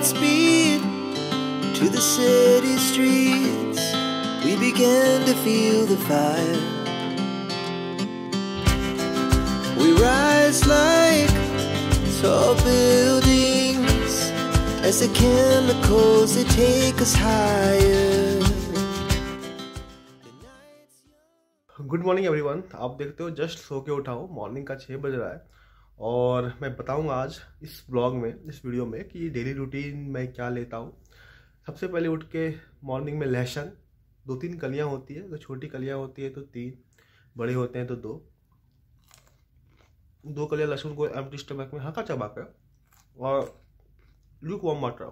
speed to the city streets. We began to feel the fire. We rise like tall buildings as the chemicals they take us higher. Good morning everyone. आप देखते हो just so के उठा हूँ, morning का 6 बज रहा है और मैं बताऊंगा आज इस ब्लॉग में, इस वीडियो में कि डेली रूटीन मैं क्या लेता हूँ। सबसे पहले उठ के मॉर्निंग में लहसुन, 2-3 कलियाँ होती है, तो छोटी कलियाँ होती है तो 3, बड़े होते हैं तो 2 कलियाँ लहसुन को एम्प्टी स्टमक में हल्का चबा कर और लूक वार्म वाटर।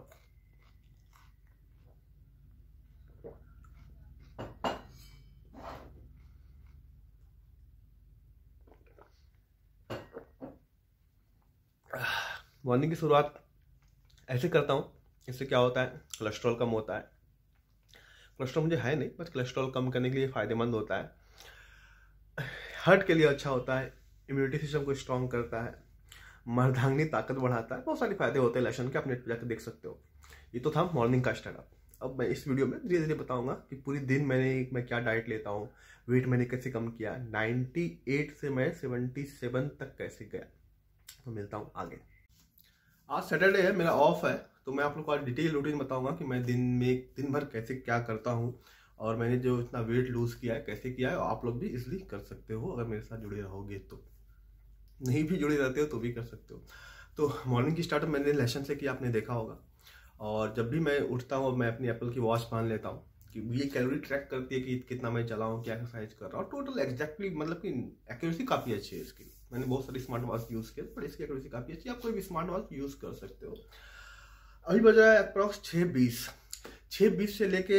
मॉर्निंग की शुरुआत ऐसे करता हूँ। इससे क्या होता है, कोलेस्ट्रॉल कम होता है। कोलेस्ट्रॉल मुझे है नहीं, बस कोलेस्ट्रॉल कम करने के लिए फ़ायदेमंद होता है। हार्ट के लिए अच्छा होता है, इम्यूनिटी सिस्टम को स्ट्रॉन्ग करता है, मर्दांगनी ताकत बढ़ाता है। बहुत सारे फायदे होते हैं लहसुन के, आप नेट पर जाकर देख सकते हो। ये तो था मॉर्निंग का स्टार्टअप। अब मैं इस वीडियो में धीरे धीरे बताऊंगा कि पूरी दिन मैं क्या डाइट लेता हूँ, वेट मैंने कैसे कम किया, 98 से मैं 77 तक कैसे गया। तो मिलता हूँ आगे। आज सैटरडे है, मेरा ऑफ है, तो मैं आप लोग को आज डिटेल रूटीन बताऊंगा कि मैं दिन भर कैसे क्या करता हूँ और मैंने जो इतना वेट लूज किया है कैसे किया है। और आप लोग भी इजीली कर सकते हो अगर मेरे साथ जुड़े रहोगे तो। नहीं भी जुड़े रहते हो तो भी कर सकते हो। तो मॉर्निंग की स्टार्ट मैंने लहसुन से किया, आपने देखा होगा। और जब भी मैं उठता हूँ मैं अपनी एप्पल की वॉच मान लेता हूँ कि ये कैलोरी ट्रैक करती है कि कितना मैं चला हूँ, क्या एक्सरसाइज कर रहा हूँ। टोटल एग्जैक्टली मतलब कि एक्यूरेसी काफ़ी अच्छी है इसकी। मैंने बहुत सारी स्मार्ट वॉच यूज़ किया पर इसकी एक्यूरेसी काफ़ी अच्छी है। आप कोई भी स्मार्ट वॉच यूज़ कर सकते हो। अभी बज रहा है अप्रॉक्स 6:20 से लेके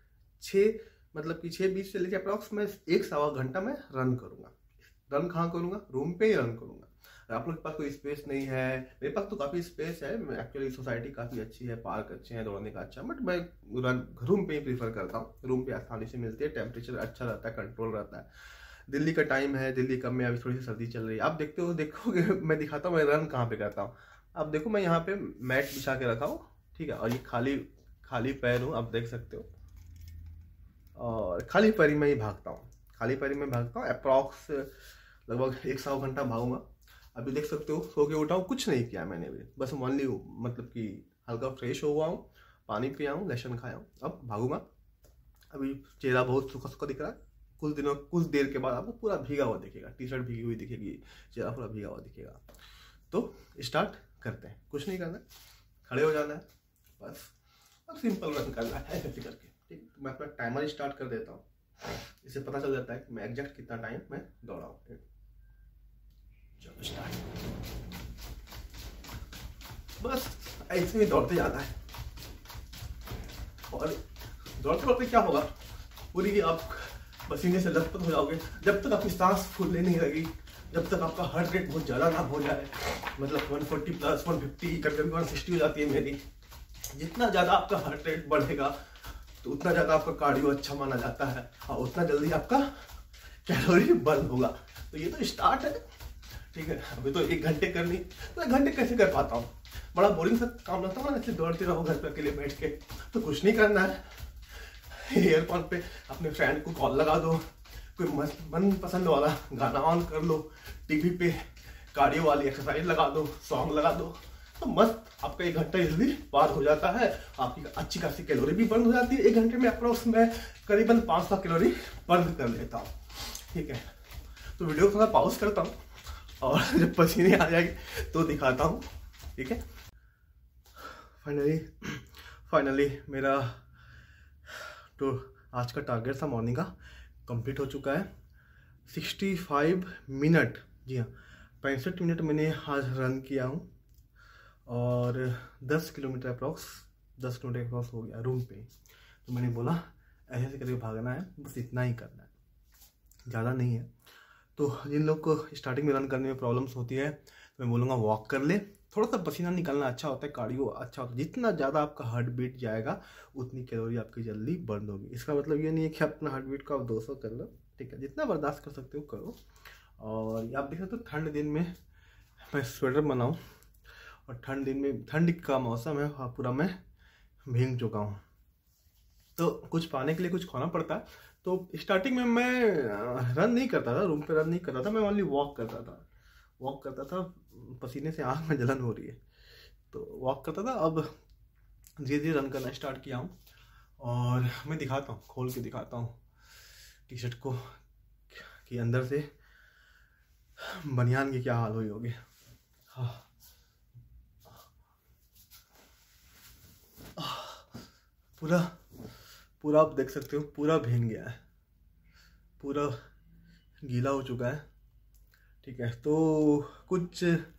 6:20 से लेके अप्रॉक्स मैं 1-1.25 घंटा में रन करूँगा। रन कहाँ करूँगा? रूम पे ही रन करूँगा। आप लोग के पास कोई स्पेस नहीं है, मेरे पास तो काफ़ी स्पेस है। एक्चुअली सोसाइटी काफ़ी अच्छी है, पार्क अच्छे हैं, दौड़ने का अच्छा, बट मैं रूम पे ही प्रीफर करता हूँ। रूम पे आसानी से मिलती है, टेम्परेचर अच्छा रहता है, कंट्रोल रहता है। दिल्ली का टाइम है, दिल्ली कम में अभी थोड़ी सी सर्दी चल रही है। आप देखोगे मैं दिखाता हूँ मैं रन कहाँ पे करता हूँ। आप देखो मैं यहाँ पे मैट बिछा के रखा हूँ, ठीक है, और ये खाली पैर हूँ, आप देख सकते हो। और खाली पैरी में ही भागता हूँ, अप्रॉक्स लगभग 1-1.25 घंटा भागूंगा। अभी देख सकते हो सो के उठा हूँ, कुछ नहीं किया मैंने भी, बस ओनली मतलब कि हल्का फ्रेश हुआ हूँ, पानी पिया हूँ, लहसुन खाया हूँ, अब भागूंगा। अभी चेहरा बहुत सूखा सूखा दिख रहा है। कुछ देर के बाद आपको पूरा भीगा हुआ दिखेगा, टी शर्ट भीगी हुई दिखेगी, चेहरा पूरा भीगा हुआ दिखेगा। तो स्टार्ट करते हैं। कुछ नहीं करना है, खड़े हो जाना है बस, और सिंपल रन करना है ऐसे करके, ठीक। मैं अपना टाइमर स्टार्ट कर देता हूँ, इससे पता चल जाता है कि मैं एग्जैक्ट कितना टाइम मैं दौड़ा हूँ। चलो स्टार्ट। बस ऐसे ही दौड़ते जाना है और दौड़ते दौड़ते क्या होगा, पूरी आप पसीने से लथपथ हो जाओगे। जब तक आपकी सांस फूलने नहीं लगी, जब तक आपका हार्ट रेट बहुत ज़्यादा ना हो जाए, मतलब 140 प्लस 150 कभी 160 हो जाती है मेरी। जितना ज़्यादा आपका हार्ट रेट बढ़ेगा तो उतना ज़्यादा आपका कार्डियो अच्छा माना जाता है और उतना जल्दी आपका कैलोरी बर्न होगा। तो ये तो स्टार्ट है, ठीक है। अभी तो 1 घंटे करनी, तो 1 घंटे कैसे कर पाता हूँ, बड़ा बोरिंग सा काम लगता है ना, ऐसे दौड़ते रहो घर पे अकेले बैठ के। तो कुछ नहीं करना है, एयरफोन पे अपने फ्रेंड को कॉल लगा दो, कोई मनपसंद वाला गाना ऑन कर लो, टीवी पे कार्डियो वाली एक्सरसाइज लगा दो, सॉन्ग लगा दो, तो मस्त आपका 1 घंटा इजीली पार हो जाता है। आपकी अच्छी खासी कैलोरी भी बर्न हो जाती है। 1 घंटे में अप्रोक्स मैं करीबन 500 कैलोरी बर्न कर लेता हूँ, ठीक है। तो वीडियो थोड़ा पॉज करता हूँ और जब पसीने आ जाएगी तो दिखाता हूँ, ठीक है। फाइनली मेरा तो आज का टारगेट था मॉर्निंग का कंप्लीट हो चुका है। 65 मिनट, जी हाँ 65 मिनट मैंने आज रन किया हूँ और 10 किलोमीटर अप्रॉक्स हो गया रूम पे। तो मैंने बोला ऐसे करके भागना है, बस इतना ही करना है, ज़्यादा नहीं है। तो जिन लोग को स्टार्टिंग में रन करने में प्रॉब्लम्स होती है तो मैं बोलूँगा वॉक कर ले। थोड़ा सा पसीना निकलना अच्छा होता है, कार्डियो अच्छा होता है। जितना ज़्यादा आपका हार्ट बीट जाएगा उतनी कैलोरी आपकी जल्दी बर्न होगी। इसका मतलब ये नहीं है कि अपना हार्ट बीट को आप 200 कर लो, ठीक है, जितना बर्दाश्त कर सकते हो करो। और आप देख सकते हो ठंड दिन में मैं स्वेटर बनाऊँ और ठंड का मौसम है, पूरा मैं भीग चुका हूँ। तो कुछ पाने के लिए कुछ खाना पड़ता है। तो स्टार्टिंग में मैं रन नहीं करता था, रूम पे रन नहीं करता था, मैं ओनली वॉक करता था। पसीने से आँख में जलन हो रही है, तो वॉक करता था। अब धीरे धीरे रन करना स्टार्ट किया हूँ, और मैं दिखाता हूँ, खोल के दिखाता हूँ टी शर्ट को कि अंदर से बनियान की क्या हाल हुई होगी। हाँ, पूरा आप देख सकते हो, पूरा भीग गया है, पूरा गीला हो चुका है। ठीक है, तो कुछ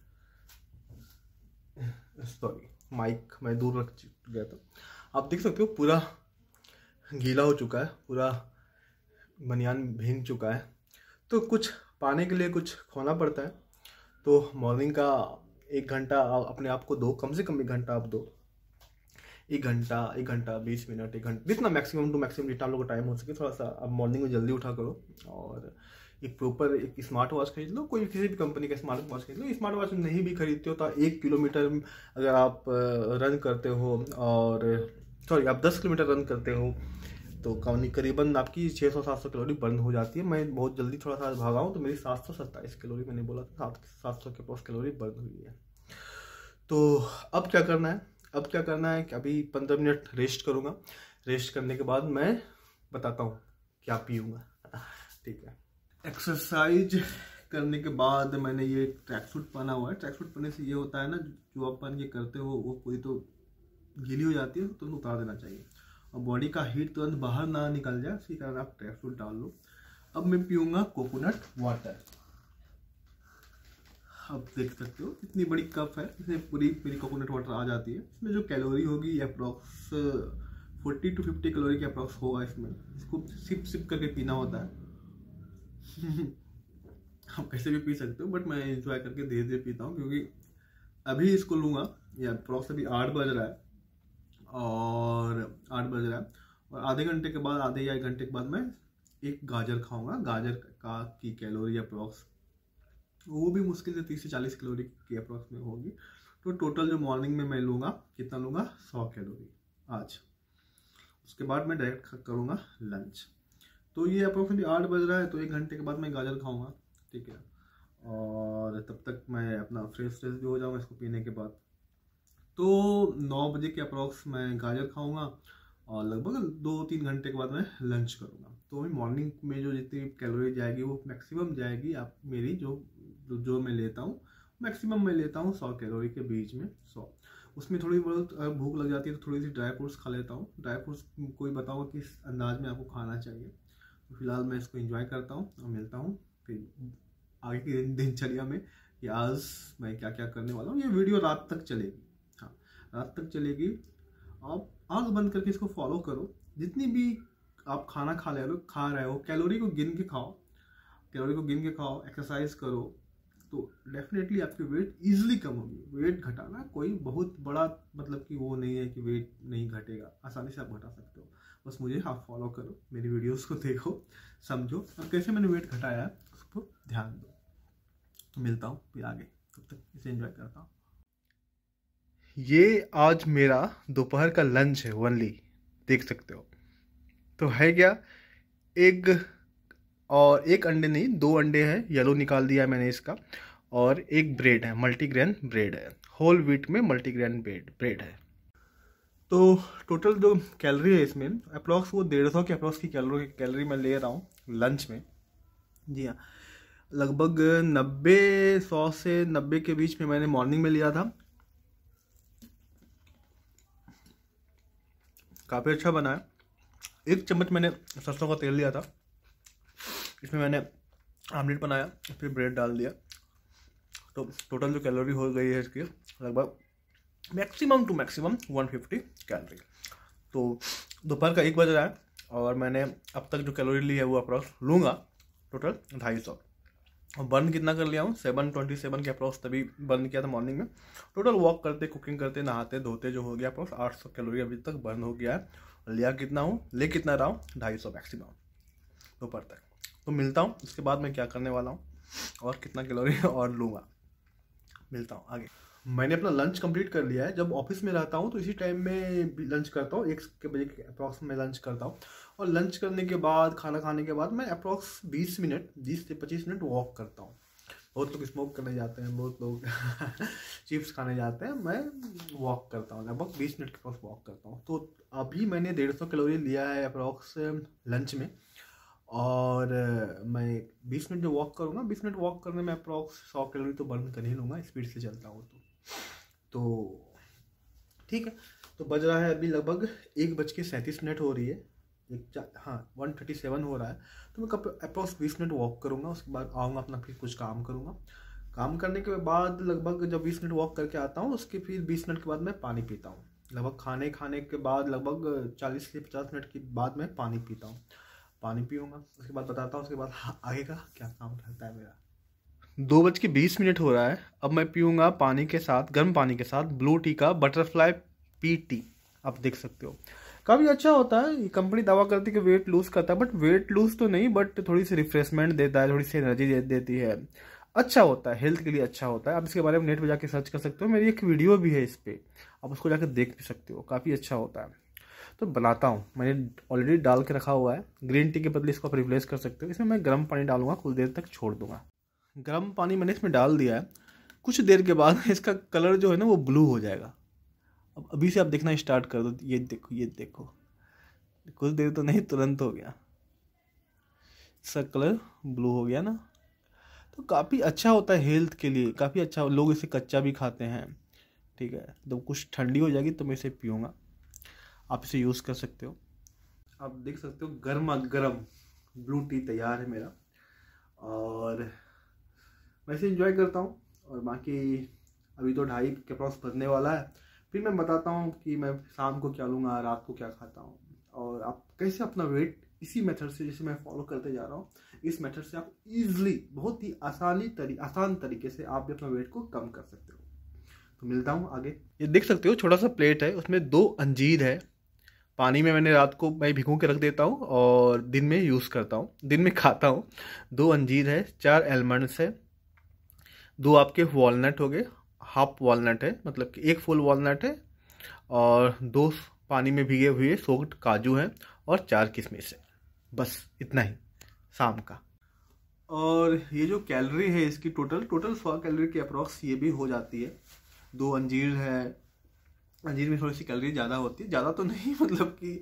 सॉरी, माइक मैं दूर रख गया था। आप देख सकते हो पूरा गीला हो चुका है, पूरा बनियान भीग चुका है। तो कुछ पाने के लिए कुछ खोना पड़ता है। तो मॉर्निंग का 1 घंटा अपने आप को दो, कम से कम 1 घंटा आप दो। 1 घंटा 20 मिनट, 1 घंटा, जितना मैक्सिमम टू मैक्सिमम जितना आप लोग का टाइम हो सके। थोड़ा सा अब मॉर्निंग में जल्दी उठा करो, और एक स्मार्ट वॉच खरीद लो, कोई किसी भी कंपनी का स्मार्ट वॉच खरीद लो। स्मार्ट वॉच नहीं भी खरीदते हो तो 1 किलोमीटर अगर आप रन करते हो, और सॉरी आप 10 किलोमीटर रन करते हो, तो करीबन आपकी 600-700 कैलोरी बर्न हो जाती है। मैं बहुत जल्दी थोड़ा सा भागा हूँ, तो मेरी 727 कैलोरी, मैंने बोला था 700 के पास कैलोरी बर्न हुई है। तो अब क्या करना है कि अभी 15 मिनट रेस्ट करूँगा। रेस्ट करने के बाद मैं बताता हूँ क्या पीऊँगा। ठीक है, एक्सरसाइज करने के बाद मैंने ये ट्रैक सूट पहना हुआ है। ट्रैक सूट पहनने से ये होता है ना, जो आप पहन के करते हो वो पूरी तो गीली हो जाती है, तो तुरंत उतार देना चाहिए, और बॉडी का हीट तुरंत बाहर ना निकल जाए, इसी कारण आप ट्रैक सूट डाल लो। अब मैं पीऊँगा कोकोनट वाटर। आप देख सकते हो इतनी बड़ी कप है, इसमें पूरी कोकोनट वाटर आ जाती है। इसमें जो कैलोरी होगी अप्रॉक्स 40 to 50 कैलोरी के अप्रॉक्स होगा इसमें। इसको सिप करके पीना होता है। आप कैसे भी पी सकते हो, बट मैं एंजॉय करके धीरे धीरे पीता हूँ, क्योंकि अभी इसको लूँगा, या अप्रॉक्स अभी 8 बज रहा है, और आधे घंटे के बाद, आधे या 1 घंटे के बाद मैं एक गाजर खाऊंगा। गाजर की कैलोरी अप्रॉक्स वो भी मुश्किल से 30 से 40 कैलोरी की अप्रॉक्स में होगी। तो टोटल जो मॉर्निंग में मैं लूँगा, कितना लूँगा, 100 कैलोरी आज। उसके बाद मैं डायरेक्ट करूँगा लंच। तो ये अप्रॉक्सीमेटली 8 बज रहा है, तो 1 घंटे के बाद मैं गाजर खाऊँगा। ठीक है, और तब तक मैं अपना फ्रेश भी हो जाऊँगा इसको पीने के बाद। तो 9 बजे के अप्रॉक्स मैं गाजर खाऊँगा, और लगभग 2-3 घंटे के बाद मैं लंच करूँगा। तो मॉर्निंग में जो जितनी कैलोरी जाएगी वो मैक्सिमम जाएगी आप मेरी जो मैं लेता हूँ, मैक्सिमम मैं लेता हूँ 100 कैलोरी के बीच में 100। उसमें थोड़ी बहुत भूख लग जाती है तो थोड़ी सी ड्राई फ्रूट्स खा लेता हूँ। ड्राई फ्रूट्स कोई बताऊँगा किस अंदाज में आपको खाना चाहिए। तो फिलहाल मैं इसको एंजॉय करता हूँ, और मिलता हूँ फिर आगे की दिनचर्या में कि आज मैं क्या क्या करने वाला हूँ। ये वीडियो रात तक चलेगी, हाँ रात तक चलेगी। आप आँख बंद करके इसको फॉलो करो। जितनी भी आप खाना खा रहे हो कैलोरी को गिन के खाओ, एक्सरसाइज करो, तो डेफिनेटली आपकी वेट इजीली कम होगी। वेट घटाना कोई बहुत बड़ा मतलब कि वो नहीं है कि वेट नहीं घटेगा, आसानी से आप घटा सकते हो। बस मुझे आप फॉलो करो, मेरी वीडियोस को देखो, समझो, और कैसे मैंने वेट घटाया है उसको ध्यान दो। तो मिलता हूँ फिर आगे, तब तक इसे एंजॉय करता हूँ। ये आज मेरा दोपहर का लंच है ओनली, देख सकते हो। तो है क्या, एग और 1 अंडे नहीं 2 अंडे हैं, येलो निकाल दिया मैंने इसका, और एक ब्रेड है, मल्टीग्रेन ब्रेड है, होल व्हीट में मल्टीग्रेन ब्रेड है। तो टोटल जो कैलोरी है इसमें अप्रॉक्स वो 150 के अप्रॉक्स की कैलोरी मैं ले रहा हूँ लंच में। जी हाँ, लगभग 100 से 90 के बीच में मैंने मॉर्निंग में लिया था। काफ़ी अच्छा बना है। 1 चम्मच मैंने सरसों का तेल लिया था, इसमें मैंने आमलेट बनाया, फिर ब्रेड डाल दिया। तो टोटल जो कैलोरी हो गई है इसकी लगभग मैक्सिमम टू मैक्सिमम 150 कैलोरी। तो दोपहर का 1 बज रहा है, और मैंने अब तक जो कैलोरी ली है वो अप्रॉक्स लूँगा टोटल 250। और बर्न कितना कर लिया हूँ, 727 के अप्रॉक्स तभी बर्न किया था मॉर्निंग में। टोटल वॉक करते, कुकिंग करते, नहाते धोते जो हो गया अप्रॉक्स 800 कैलोरी अभी तक बर्न हो गया है। ले कितना रहा हूँ 250 मैक्सिमम दोपहर तक। तो मिलता हूँ उसके बाद मैं क्या करने वाला हूँ और कितना कैलोरी और लूँगा, मिलता हूँ आगे। मैंने अपना लंच कंप्लीट कर लिया है। जब ऑफिस में रहता हूँ तो इसी टाइम में लंच करता हूँ, 1 बजे के अप्रॉक्स में लंच करता हूँ। और लंच करने के बाद, खाना खाने के बाद मैं अप्रॉक्स 20 से 25 मिनट वॉक करता हूँ। बहुत लोग स्मोक करने जाते हैं, बहुत लोग चिप्स खाने जाते हैं, मैं वॉक करता हूँ। लगभग 20 मिनट के पास वॉक करता हूँ। तो अभी मैंने 150 कैलोरी लिया है अप्रॉक्स लंच में। और मैं 20 मिनट जो वॉक करूँगा, 20 मिनट वॉक करने में अप्रॉक्स 100 कैलोरी तो बर्न कर ही लूँगा, स्पीड से चलता हूँ तो ठीक है। तो बज रहा है अभी लगभग 1:37 हो रही है, 1:37 हो रहा है। तो मैं कब अप्रॉक्स 20 मिनट वॉक करूँगा, उसके बाद आऊँगा अपना, फिर कुछ काम करूँगा। काम करने के बाद लगभग जब 20 मिनट वॉक करके आता हूँ, उसके फिर 20 मिनट के बाद मैं पानी पीता हूँ। लगभग खाने के बाद लगभग 40 से 50 मिनट के बाद मैं पानी पीता हूँ। पानी पीऊँगा, उसके बाद बताता हूँ उसके बाद आगे का क्या काम रहता है मेरा। 2:20 हो रहा है। अब मैं पीऊँगा पानी के साथ, गर्म पानी के साथ ब्लू टी का बटरफ्लाई पी टी। आप देख सकते हो, काफ़ी अच्छा होता है। कंपनी दावा करती है कि वेट लूज करता है, बट वेट लूज तो नहीं, बट थोड़ी सी रिफ्रेशमेंट देता है, थोड़ी सी एनर्जी देती है। अच्छा होता है, हेल्थ के लिए अच्छा होता है। आप इसके बारे में नेट पे जाके सर्च कर सकते हो, मेरी एक वीडियो भी है इस पर, आप उसको जाकर देख भी सकते हो, काफ़ी अच्छा होता है। तो बनाता हूँ, मैंने ऑलरेडी डाल के रखा हुआ है। ग्रीन टी के बदले इसको आप रिप्लेस कर सकते हो। इसमें मैं गर्म पानी डालूंगा, कुछ देर तक छोड़ दूंगा। गर्म पानी मैंने इसमें डाल दिया है। कुछ देर के बाद इसका कलर जो है ना वो ब्लू हो जाएगा। अब अभी से आप देखना स्टार्ट कर दो, ये देखो, ये देखो, कुछ देर तो नहीं, तुरंत हो गया, इसका कलर ब्लू हो गया ना। तो काफ़ी अच्छा होता है हेल्थ के लिए, काफ़ी अच्छा। लोग इसे कच्चा भी खाते हैं, ठीक है। जब कुछ ठंडी हो जाएगी तो मैं इसे पीऊँगा, आप इसे यूज़ कर सकते हो। आप देख सकते हो गर्मा गर्म ब्लू टी तैयार है मेरा, और मैं इसे एंजॉय करता हूँ। और बाकी अभी तो 2:30 के पास बजने वाला है। फिर मैं बताता हूँ कि मैं शाम को क्या लूँगा, रात को क्या खाता हूँ, और आप कैसे अपना वेट इसी मेथड से, जैसे मैं फॉलो करते जा रहा हूँ, इस मेथड से आप इजीली, बहुत ही आसान तरीके से आप भी अपना वेट को कम कर सकते हो। तो मिलता हूँ आगे। ये देख सकते हो छोटा सा प्लेट है, उसमें 2 अंजीर है। पानी में मैंने रात को मैं भिगो के रख देता हूँ और दिन में यूज़ करता हूँ, दिन में खाता हूँ। 2 अंजीर है, 4 एलमंड्स है, 2 आपके वॉलनट हो गए, हाफ वॉलनट है, मतलब कि 1 फुल वॉलनट है, और 2 पानी में भीगे हुए सोक्ड काजू हैं, और 4 किशमिश है। बस इतना ही शाम का। और ये जो कैलोरी है इसकी टोटल 100 कैलोरी के अप्रॉक्स ये भी हो जाती है। 2 अंजीर है, अंजीर में थोड़ी सी कैलोरी ज़्यादा होती है, ज़्यादा तो नहीं, मतलब कि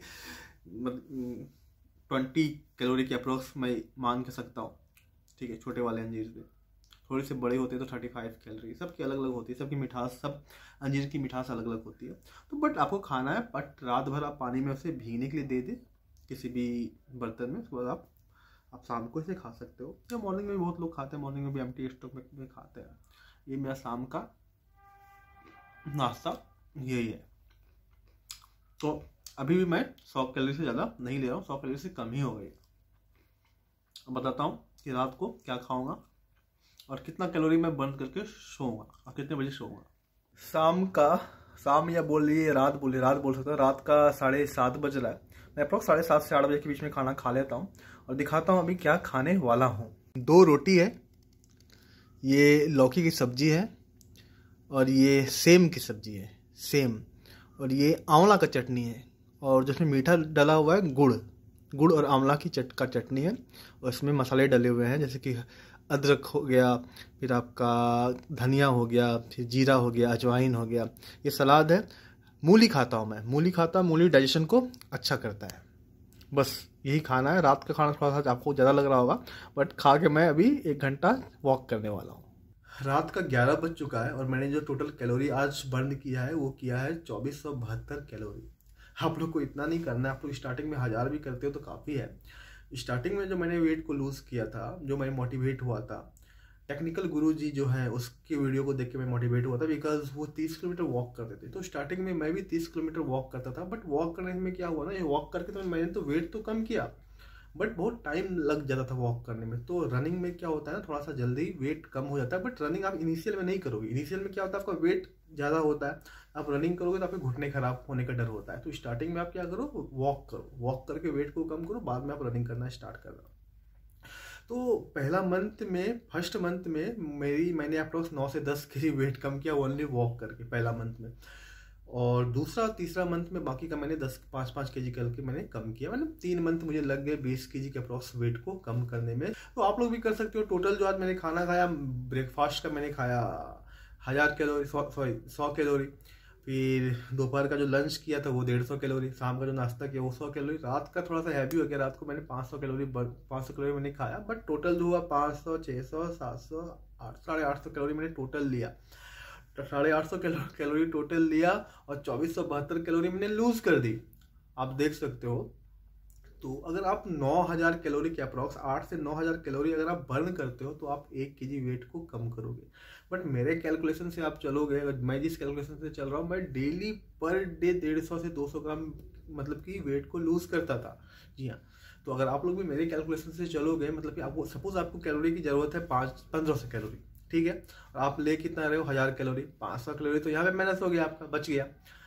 20 कैलोरी के अप्रॉक्स मैं मान के सकता हूँ, ठीक है। छोटे वाले अंजीर में थोड़े से बड़े होते हैं तो 35 कैलोरी, सबकी अलग अलग होती है, सबकी मिठास, सब अंजीर की मिठास अलग अलग होती है। तो बट आपको खाना है, बट रात भर आप पानी में उसे भीगने के लिए दे दें किसी भी बर्तन में, उसके बाद आप शाम को इसे खा सकते हो, या मॉर्निंग में भी बहुत लोग खाते हैं, मॉर्निंग में भी एम्प्टी स्टमक में खाते हैं। ये मेरा शाम का नाश्ता यही है। तो अभी भी मैं 100 कैलोरी से ज़्यादा नहीं ले रहा हूँ, 100 कैलोरी से कम ही हो गई। अब बताता हूँ कि रात को क्या खाऊंगा और कितना कैलोरी मैं बर्न करके सोऊंगा और कितने बजे सोऊंगा। शाम या बोल लिए रात बोल सकता हूँ। रात का 7:30 बज रहा है। मैं अप्रॉक्स 7:30 से 8 बजे के बीच में खाना खा लेता हूँ, और दिखाता हूँ अभी क्या खाने वाला हूँ। 2 रोटी है, ये लौकी की सब्जी है, और ये सेम की सब्जी है, सेम, और ये आंवला का चटनी है, और जिसमें मीठा डला हुआ है, गुड़ और आंवला की चटनी है। और इसमें मसाले डले हुए हैं, जैसे कि अदरक हो गया, फिर आपका धनिया हो गया, फिर जीरा हो गया, अजवाइन हो गया। ये सलाद है। मूली खाता हूँ मैं, मूली डाइजेशन को अच्छा करता है। बस यही खाना है। रात का खाना थोड़ा सा आपको ज़्यादा लग रहा होगा, बट खा के मैं अभी 1 घंटा वॉक करने वाला हूँ। रात का 11 बज चुका है, और मैंने जो टोटल कैलोरी आज बर्न किया है वो किया है 2472 कैलोरी। आप लोग को इतना नहीं करना है, आप लोग स्टार्टिंग में 1000 भी करते हो तो काफ़ी है। स्टार्टिंग में जो मैंने वेट को लूज़ किया था, जो मैं मोटिवेट हुआ था, टेक्निकल गुरुजी जो है उसकी वीडियो को देख के मैं मोटिवेट हुआ था, बिकॉज वो 30 किलोमीटर वॉक करते थे। तो स्टार्टिंग में मैं भी 30 किलोमीटर वॉक करता था, बट वॉक करने में क्या हुआ ना, ये वॉक करके तो मैंने तो वेट तो कम किया, बट बहुत टाइम लग जाता था वॉक करने में। तो रनिंग में क्या होता है ना, थोड़ा सा जल्दी वेट कम हो जाता है, बट रनिंग आप इनिशियल में नहीं करोगे। इनिशियल में क्या होता है, आपका वेट ज़्यादा होता है, आप रनिंग करोगे तो आपके घुटने खराब होने का डर होता है। तो स्टार्टिंग में आप क्या करो, वॉक करो, वॉक करके वेट को कम करो, बाद में आप रनिंग करना स्टार्ट कर दो। तो पहला मंथ में, फर्स्ट मंथ में मैंने अप्रोक्स 9 से 10 केजी वेट कम किया ओनली वॉक करके पहला मंथ में। और दूसरा तीसरा मंथ में बाकी का मैंने 5-5 केजी करके मैंने कम किया। मतलब 3 मंथ मुझे लग गए 20 केजी के अप्रॉक्स वेट को कम करने में। तो आप लोग भी कर सकते हो। टोटल जो आज मैंने खाना खाया, ब्रेकफास्ट का मैंने खाया 1000 कैलोरी, 100 कैलोरी। फिर दोपहर का जो लंच किया था वो 150 कैलोरी, शाम का जो नाश्ता किया वो 100 कैलोरी, रात का थोड़ा सा हैवी हो गया, रात को मैंने 500 कैलोरी मैंने खाया। बट टोटल जो हुआ 500, 600, 700, 850 कैलोरी मैंने टोटल लिया। तो 850 कैलोरी टोटल लिया और 2472 कैलोरी मैंने लूज कर दी। आप देख सकते हो। तो अगर आप 9000 कैलोरी के अप्रॉक्स 8 से 9000 कैलोरी अगर आप बर्न करते हो तो आप 1 केजी वेट को कम करोगे। बट मेरे कैलकुलेशन से आप चलोगे, अगर मैं जिस कैलकुलेशन से चल रहा हूँ, मैं डेली पर डे 150 से 200 ग्राम मतलब कि वेट को लूज करता था। जी हाँ। तो अगर आप लोग भी मेरे कैलकुलेशन से चलोगे, मतलब कि आपको सपोज आपको कैलोरी की जरूरत है 1500 कैलोरी, ठीक है, और आप ले कितना रहे हो 1000 कैलोरी, 500 कैलोरी तो यहाँ पे माइनस हो गया, आपका बच गया।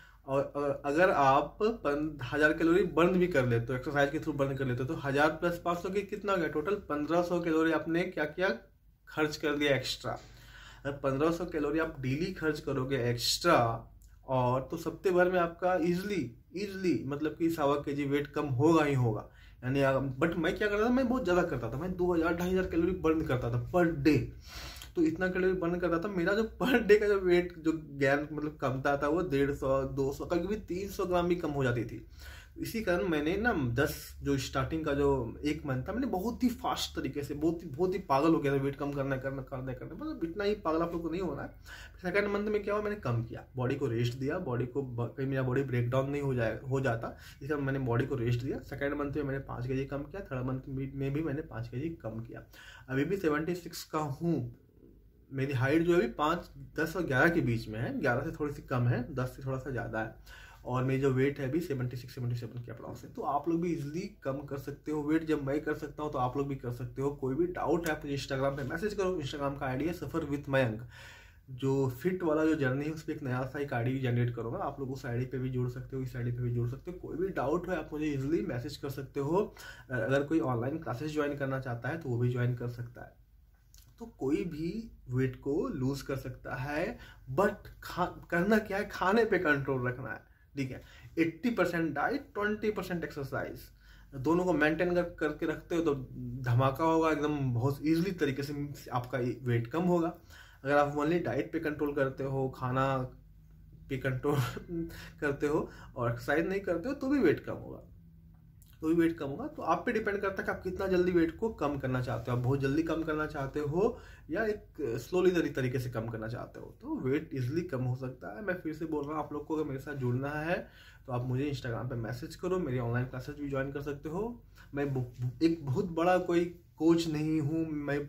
और अगर आप 1000 कैलोरी बर्न भी कर लेते हो, एक्सरसाइज के थ्रू बर्न कर लेते हो, तो 1000 प्लस 500 की कितना हो गया, टोटल 1500 कैलोरी आपने क्या किया, खर्च कर दिया एक्स्ट्रा। अगर 1500 कैलोरी आप डेली खर्च करोगे एक्स्ट्रा, और तो सप्ते भर में आपका इजली मतलब कि 1.25 केजी वेट कम होगा ही होगा। यानी बट मैं क्या करता था, मैं बहुत ज़्यादा करता था, मैं 2000-2500 कैलोरी बर्न करता था पर डे। तो इतना कैलोरी बर्न करता था, मेरा जो पर डे का जो वेट जो गैन मतलब कमता था वो 150, 200, कभी कभी 300 ग्राम भी कम हो जाती थी। इसी कारण मैंने ना 10 जो स्टार्टिंग का जो 1 मंथ था, मैंने बहुत ही फास्ट तरीके से बहुत ही पागल हो गया था वेट कम करने मतलब इतना ही पागल आप लोग को नहीं होना है। सेकंड मंथ में क्या हुआ, मैंने कम किया, बॉडी को रेस्ट दिया, बॉडी को कहीं मेरा बॉडी ब्रेक डाउन नहीं हो जाता, इसलिए मैंने बॉडी को रेस्ट दिया। सेकंड मंथ में मैंने 5 केजी कम किया, थर्ड मंथ में भी मैंने 5 केजी कम किया। अभी भी 76 का हूँ। मेरी हाइट जो है अभी 5, 10 और 11 के बीच में है, 11 से थोड़ी सी कम है, 10 से थोड़ा सा ज़्यादा है। और मेरी जो वेट है अभी 76-77 के अप्रॉक्स है। तो आप लोग भी इजीली कम कर सकते हो वेट। जब मैं कर सकता हूँ तो आप लोग भी कर सकते हो। कोई भी डाउट है आप मुझे इंस्टाग्राम पे मैसेज करो। इंस्टाग्राम का आईडी है सफर विद मयंक। जो फिट वाला जो जर्नी है उस पर एक नया सा एक आईडी जनरेट करूँगा, आप लोग उस आईडी पे भी जुड़ सकते हो, इस आईडी पे भी जुड़ सकते हो। कोई भी डाउट है आप मुझे इजीली मैसेज कर सकते हो। अगर कोई ऑनलाइन क्लासेस ज्वाइन करना चाहता है तो वो भी ज्वाइन कर सकता है। तो कोई भी वेट को लूज कर सकता है, बट करना क्या है, खाने पे कंट्रोल रखना है, ठीक है। 80% डाइट, 20% एक्सरसाइज, दोनों को मेंटेन करके रखते हो तो धमाका होगा एकदम, बहुत इजीली तरीके से आपका वेट कम होगा। अगर आप ओनली डाइट पे कंट्रोल करते हो, खाना पे कंट्रोल करते हो और एक्सरसाइज नहीं करते हो तो भी वेट कम होगा, तो आप पे डिपेंड करता है कि आप कितना जल्दी वेट को कम करना चाहते हो। आप बहुत जल्दी कम करना चाहते हो या एक स्लोली तरीके से कम करना चाहते हो, तो वेट इजीली कम हो सकता है। मैं फिर से बोल रहा हूँ, आप लोग को अगर मेरे साथ जुड़ना है तो आप मुझे इंस्टाग्राम पे मैसेज करो, मेरी ऑनलाइन क्लासेस भी ज्वाइन कर सकते हो। मैं एक बहुत बड़ा कोई कोच नहीं हूँ,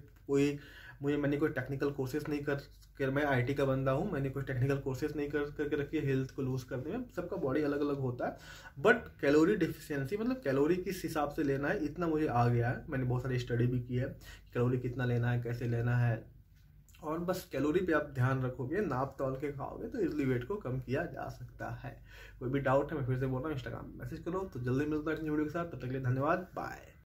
मैंने कोई टेक्निकल कोर्सेज नहीं कर मैं आईटी का बंदा हूँ, मैंने कोई टेक्निकल कोर्सेज नहीं करके रखी है हेल्थ को लूज करने में। सबका बॉडी अलग अलग होता है, बट कैलोरी डिफिशियंसी मतलब कैलोरी किस हिसाब से लेना है इतना मुझे आ गया है। मैंने बहुत सारी स्टडी भी की है, कैलोरी कितना लेना है, कैसे लेना है, और बस कैलोरी पे आप ध्यान रखोगे, नाप तौल के खाओगे तो इजीली वेट को कम किया जा सकता है। कोई भी डाउट है मैं फिर से बोल रहा हूँ, इंस्टाग्राम में मैसेज करो। तो जल्दी मिलता है वीडियो के साथ, तब तक के लिए धन्यवाद, बाय।